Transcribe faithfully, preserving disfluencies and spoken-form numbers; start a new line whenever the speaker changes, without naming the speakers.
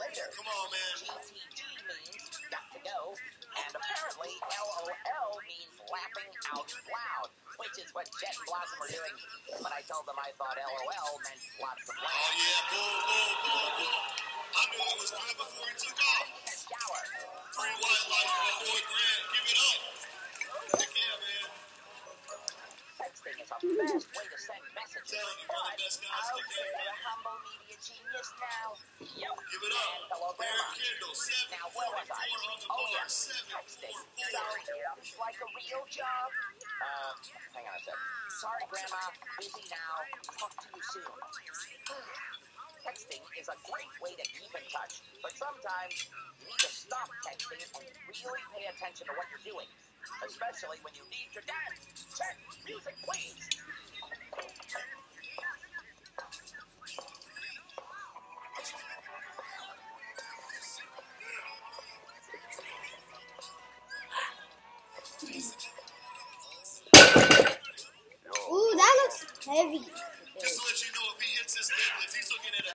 later.
Come on, man.
G T G means got to go, and apparently L O L means laughing out loud, which is what Jet and Blossom are doing. But I told them I thought L O L meant lots of laughs.
Oh, yeah. Boom, boom, boom, boom. I knew it was good before he took off.
Shower.
Free white light for my boy Grant. Give it up. Heck yeah, man.
Texting is a fast way to send messages.
Telling you,
But
one of the best guys
I'll
in the
say
game.
you're a humble media genius now. Yep.
Give it up.
And hello,
Derek
Grandma.
Kendall, seven
Now, where was I?
forty-four on the
Oh,
bar.
yeah.
seven
Texting.
forty-four.
Sorry, it's like a real job. Uh, hang on a sec. Sorry, Grandma. Busy now. Talk to you soon. Texting is a great way to keep in touch, but sometimes you need to stop texting and really pay attention to what you're doing, especially when you need your dad. Check music, please.
Ooh, that looks heavy.
Just to let you know, if he hits this deadlift, he's looking at a